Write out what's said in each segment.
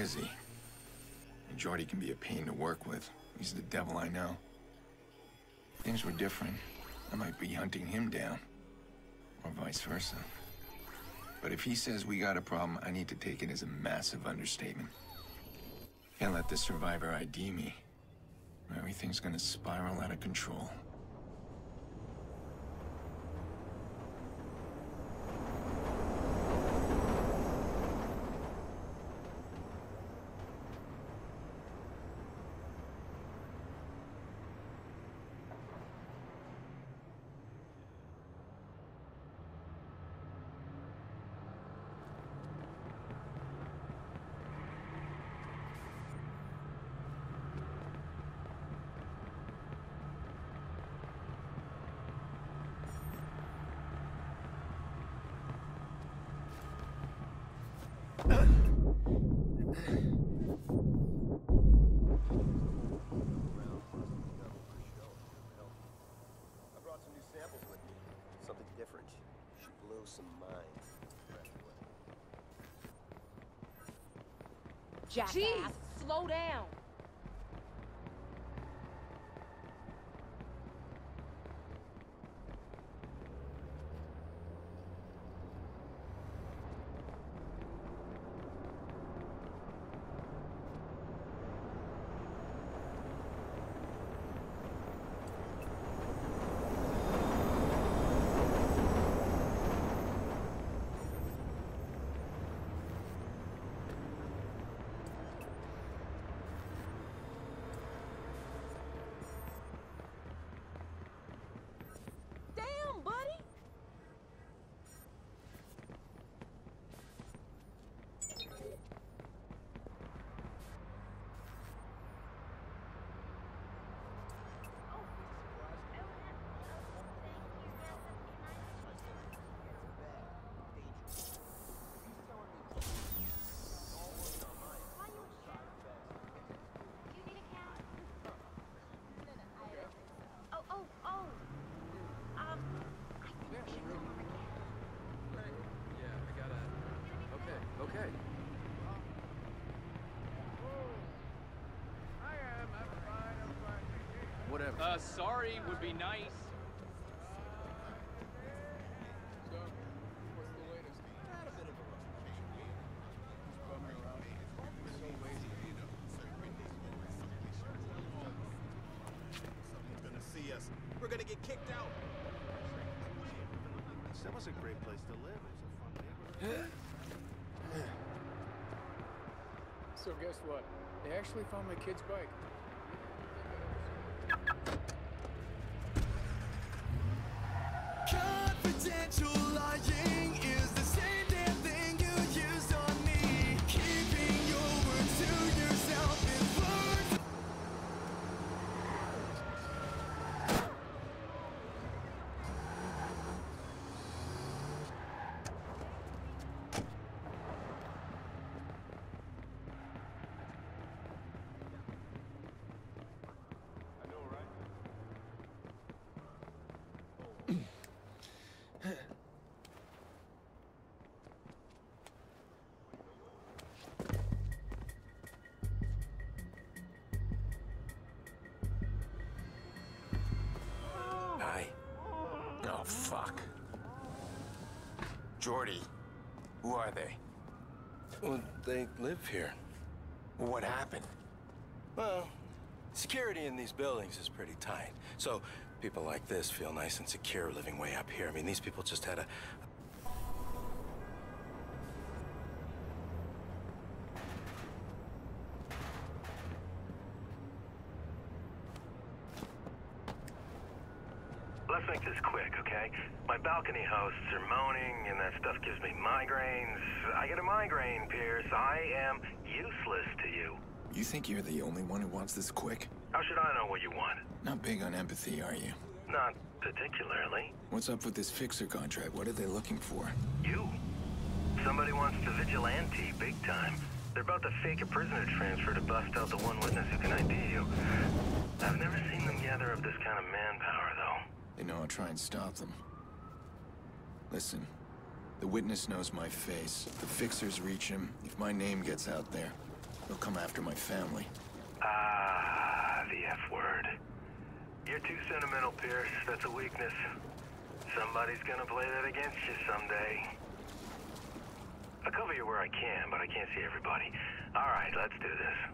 busy. And Jordy can be a pain to work with. He's the devil I know. If things were different, I might be hunting him down. Or vice versa. But if he says we got a problem, I need to take it as a massive understatement. Can't let the survivor ID me. Everything's gonna spiral out of control. Jackass, jeez, slow down. Sorry would be nice. So, what's the latest? Not a bit of a rush. Just bumming around. So lazy. Someone's gonna see us. We're gonna get kicked out. That was a great place to live. It was a fun neighborhood. So guess what? They actually found my kid's bike. Confidential lying is the same damn thing you used on me. Keeping your word to yourself is worth. I know, right? Hi. Oh, fuck. Jordy. Who are they? Well, they live here. What happened? Well, security in these buildings is pretty tight. So people like this feel nice and secure living way up here. I mean, these people just had a... Let's make this quick, okay? My balcony hosts are moaning, and that stuff gives me migraines. I get a migraine, Pierce. I am useless to you. You think you're the only one who wants this quick? How should I know what you want? Not big on empathy, are you? Not particularly. What's up with this fixer contract? What are they looking for? You. Somebody wants to vigilante big time. They're about to fake a prisoner transfer to bust out the one witness who can ID you. I've never seen them gather up this kind of manpower, though. They know I'll try and stop them. Listen, the witness knows my face. The fixers reach him. If my name gets out there, They'll come after my family. Ah, the F word. You're too sentimental, Pierce. That's a weakness. Somebody's gonna play that against you someday. I'll cover you where I can, but I can't see everybody. All right, let's do this.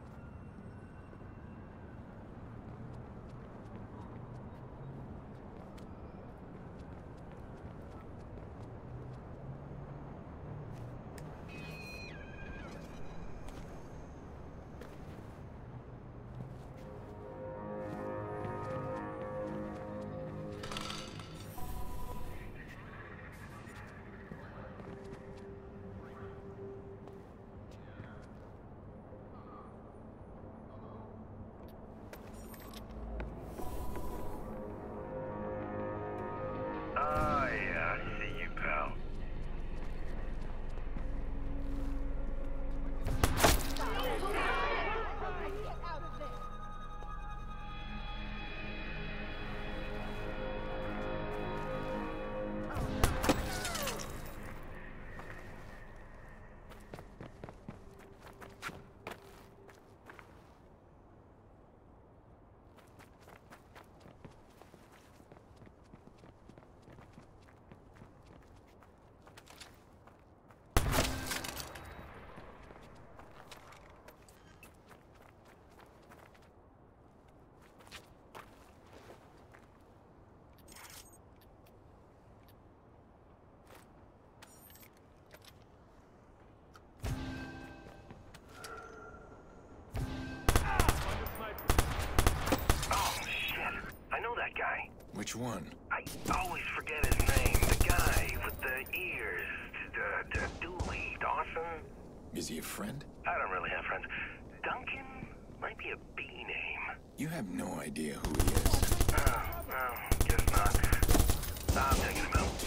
Guy. Which one? I always forget his name. The guy with the ears. Dooley. Dawson? Is he a friend? I don't really have friends. Duncan might be a B name. You have no idea who he is. Oh, well, guess not. I'm taking him out.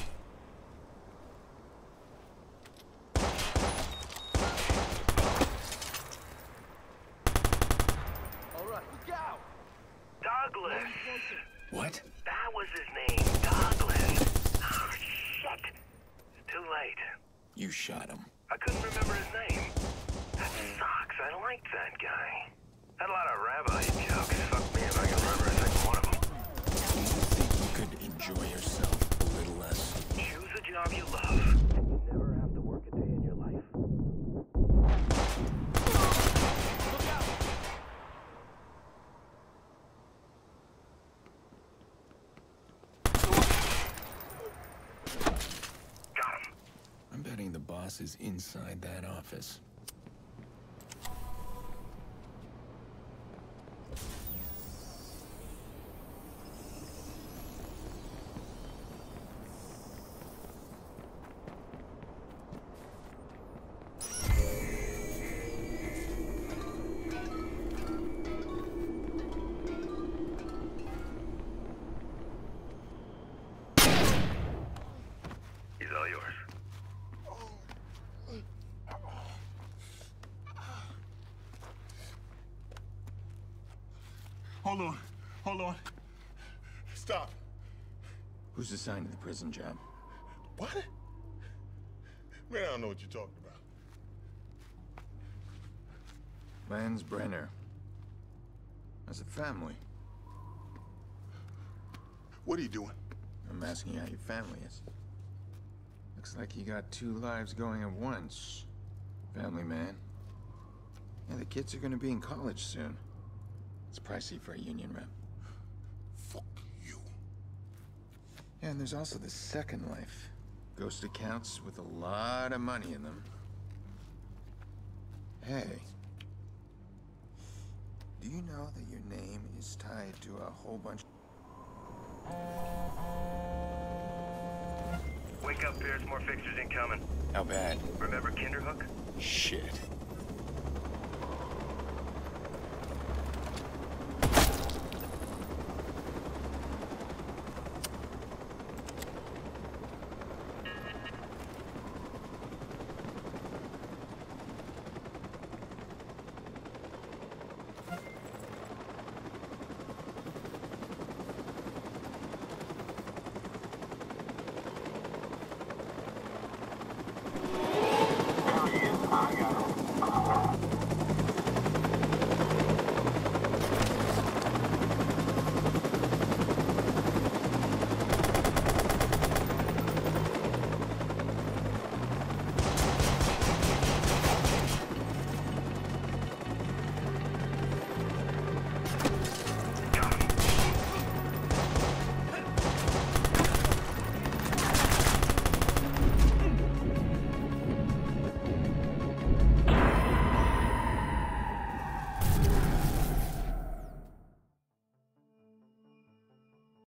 All right, look out! Douglas! What? That was his name, Douglas. Oh, shit. Too late. You shot him. I couldn't remember his name. That sucks. I liked that guy. Had a lot of rabbi jokes. Fuck me if I can remember a single one of them. Do you think you could enjoy yourself a little less? Choose a job you love, and you never have to work a day in your life. I'm betting the boss is inside that office. He's all yours. Hold on. Stop. Who's assigned to the prison job? What? Man, I don't know what you're talking about. Lance Brenner. As a family. What are you doing? I'm asking how your family is. Looks like you got two lives going at once. Family man. Yeah, the kids are gonna be in college soon. It's pricey for a union rep. Fuck you. Yeah, and there's also the second life. Ghost accounts with a lot of money in them. Hey. Do you know that your name is tied to a whole bunch... Wake up, Pierce. More fixtures incoming. How bad? Remember Kinderhook? Shit.